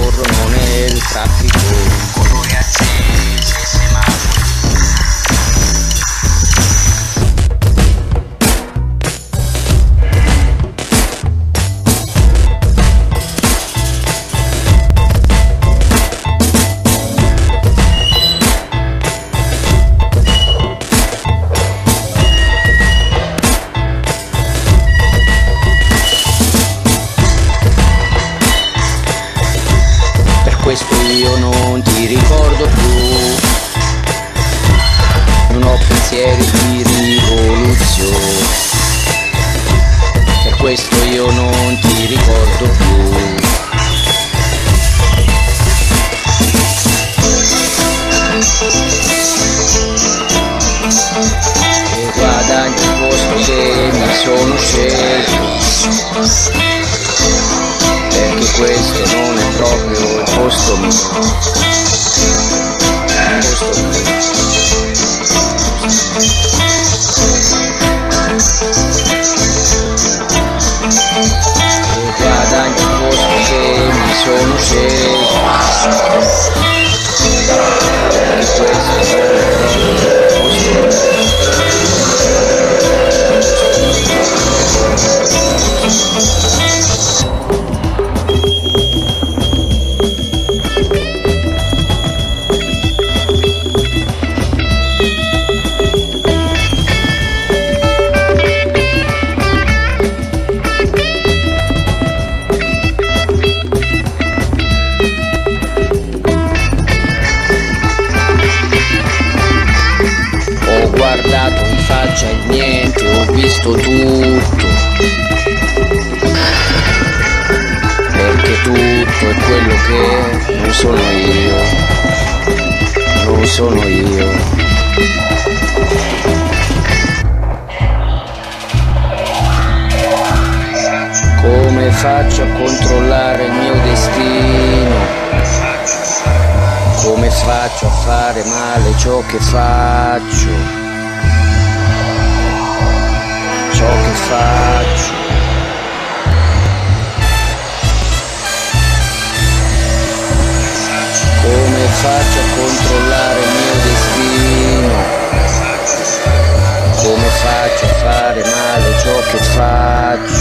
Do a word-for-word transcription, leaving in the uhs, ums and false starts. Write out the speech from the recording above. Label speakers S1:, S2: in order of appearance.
S1: corrono nel traffico, colori accesi, semafori. Questo io non ti ricordo più, non ho pensieri di rivoluzione. Per questo io non ti ricordo più. E guadagni il posto che mi sono scelto, perché questo non è proprio il posto mio. Il posto mio. E guadagni il posto che mi sono scelto, perché questo non è proprio il posto mio. Ho guardato in faccia il niente, ho visto tutto, perché tutto è quello che non sono io, non sono io. Come faccio a controllare il mio destino? Come faccio a fare male ciò che faccio? Ciò che faccio. Come faccio a controllare il mio destino? Come faccio a fare male ciò che faccio?